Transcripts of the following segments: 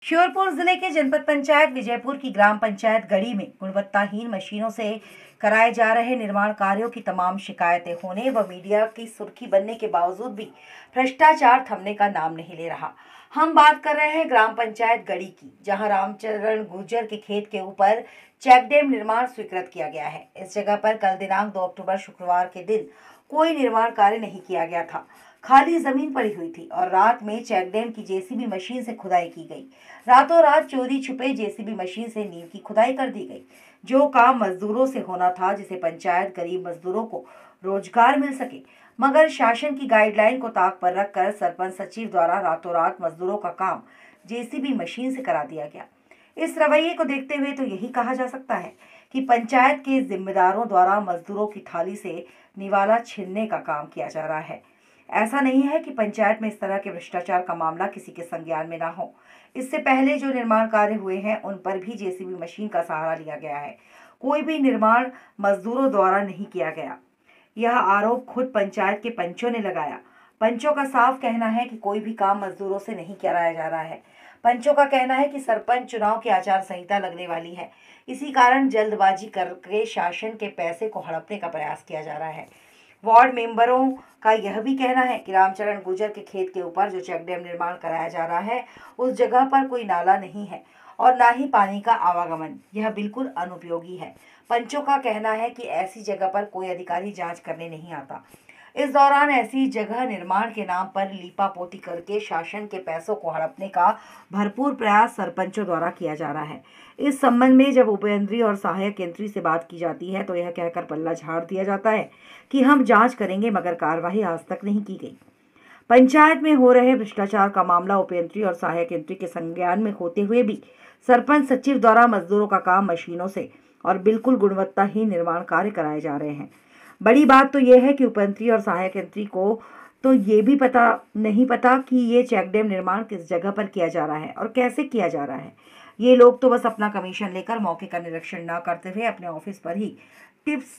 श्योपुर जिले के जनपद पंचायत विजयपुर की ग्राम पंचायत गढ़ी में गुणवत्ताहीन मशीनों से कराए जा रहे निर्माण कार्यों की तमाम शिकायतें होने व मीडिया की सुर्खी बनने के बावजूद भी भ्रष्टाचार थमने का नाम नहीं ले रहा। हम बात कर रहे हैं ग्राम पंचायत गढ़ी की, जहां रामचरण गुर्जर के खेत के ऊपर चेक डैम निर्माण स्वीकृत किया गया है। इस जगह पर कल दिनांक 2 अक्टूबर शुक्रवार के दिन कोई निर्माण कार्य नहीं किया गया था। खाली जमीन पड़ी हुई थी और रात में चेक डैम की जेसीबी मशीन से खुदाई की गई। रातों रात चोरी छुपे जेसीबी मशीन से नींव की खुदाई कर दी गई। जो काम मजदूरों से होना था, जिसे पंचायत गरीब मजदूरों को रोजगार मिल सके, मगर शासन की गाइडलाइन को ताक पर रखकर सरपंच सचिव द्वारा रातों रात मजदूरों का काम जेसीबी मशीन से करा दिया गया। इस रवैये को देखते हुए तो यही कहा जा सकता है कि पंचायत के जिम्मेदारों द्वारा मजदूरों की थाली से निवाला छीनने का काम किया जा रहा है। ऐसा नहीं है कि पंचायत में इस तरह के भ्रष्टाचार का मामला किसी के संज्ञान में ना हो। इससे पहले जो निर्माण कार्य हुए हैं उन पर भी जेसीबी मशीन का सहारा लिया गया है। कोई भी निर्माण मजदूरों द्वारा नहीं किया गया। यह आरोप खुद पंचायत के पंचों ने लगाया। पंचों का साफ कहना है कि कोई भी काम मजदूरों से नहीं कराया जा रहा है। पंचों का कहना है कि सरपंच चुनाव की आचार संहिता लगने वाली है, इसी कारण जल्दबाजी करके शासन के पैसे को हड़पने का प्रयास किया जा रहा है। वार्ड मेंबरों का यह भी कहना है कि रामचरण गुर्जर के खेत के ऊपर जो चेक डैम निर्माण कराया जा रहा है उस जगह पर कोई नाला नहीं है और ना ही पानी का आवागमन। यह बिल्कुल अनुपयोगी है। पंचों का कहना है कि ऐसी जगह पर कोई अधिकारी जांच करने नहीं आता। इस दौरान ऐसी जगह निर्माण के नाम पर लीपापोती करके शासन के पैसों को हड़पने का भरपूर प्रयास सरपंचों द्वारा किया जा रहा है। इस संबंध में जब उपयंत्री और सहायक यंत्री से बात की जाती है तो यह कहकर पल्ला झाड़ दिया जाता है कि हम जांच करेंगे, मगर कार्रवाई आज तक नहीं की गई। पंचायत में हो रहे भ्रष्टाचार का मामला उपयंत्री और सहायक यंत्री के संज्ञान में होते हुए भी सरपंच सचिव द्वारा मजदूरों का काम मशीनों से और बिल्कुल गुणवत्ताहीन निर्माण कार्य कराए जा रहे हैं। बड़ी बात तो यह है कि उपयंत्री और सहायक यंत्री को तो ये भी नहीं पता कि ये चेक डैम निर्माण किस जगह पर किया जा रहा है और कैसे किया जा रहा है। ये लोग तो बस अपना कमीशन लेकर मौके का निरीक्षण न करते हुए अपने ऑफिस पर ही टिप्स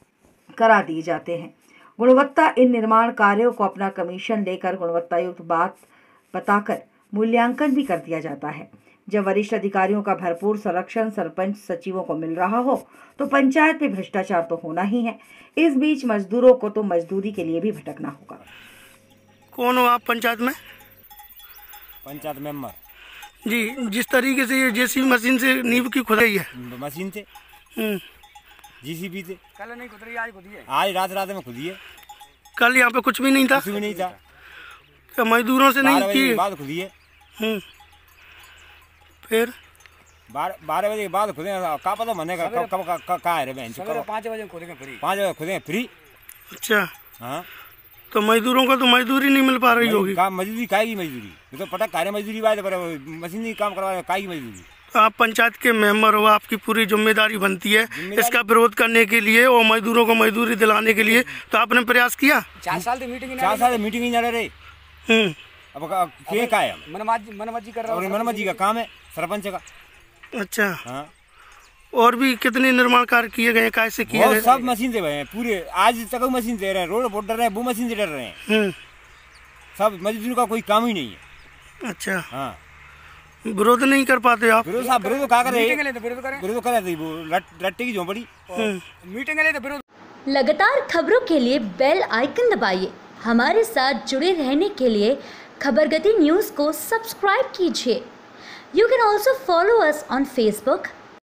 करा दिए जाते हैं। गुणवत्ता इन निर्माण कार्यों को अपना कमीशन लेकर गुणवत्तायुक्त बात बताकर मूल्यांकन भी कर दिया जाता है। जब वरिष्ठ अधिकारियों का भरपूर संरक्षण सरपंच सचिवों को मिल रहा हो तो पंचायत में भ्रष्टाचार तो होना ही है। इस बीच मजदूरों को तो मजदूरी के लिए भी भटकना होगा। कौन हो आप पंचायत में? पंचायत मेंबर जी। जिस तरीके से ये जेसीबी मशीन से नींव की खुदाई है, मशीन से जीसीबी से कल नहीं खुदी, आज खुदी है। आज रात में खुदी है। कल यहाँ पे कुछ भी नहीं था? कुछ भी नहीं था। क्या मजदूरों से नहीं की? बाद खुदी है। फिर 12 बजे के बाद खुदे का पता मने का कब का है रे बहन? 5 बजे खुदेंगे फ्री। 5 बजे खुदेंगे फ्री। अच्छा हाँ, तो मजदूरों को तो मजदूरी नहीं मिल पा रही होगी। मजदूरी काहेगी? मजदूरी ये तो पता कार्य मजदूरी बात पर मशीनी काम करवा काहेगी मजदूरी? तो आप पंचायत के मेंबर हो, आपकी पूरी जिम्मेदारी बनती है इसका विरोध करने के लिए और मजदूरों को मजदूरी दिलाने के लिए। तो आपने प्रयास किया? 4 साल से मीटिंग ही ना रहे। अब क्या है? मनमाजी कर रहा है। मनमाजी का काम है सरपंच का। अच्छा हाँ। और भी कितने निर्माण कार्य किए गए? कैसे किए गए? सब मशीन से भरे पूरे। आज तक मशीन से रहे हैं, रोड डर रहे हैं, वो मशीन से डर रहे हैं। सब मजदूर का कोई काम ही नहीं है। अच्छा हाँ। विरोध नहीं कर पाते आप? विरोध क्या करे? विरोध करे वो रट्टे की झोंपड़ी मीटिंग ले तो विरोध। लगातार खबरों के लिए बेल आइकन दबाइए। हमारे साथ जुड़े रहने के लिए खबर गति न्यूज़ को सब्सक्राइब कीजिए। You can also follow us on Facebook.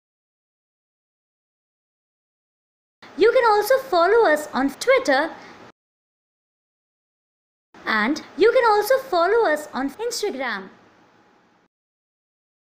You can also follow us on Twitter. And you can also follow us on Instagram.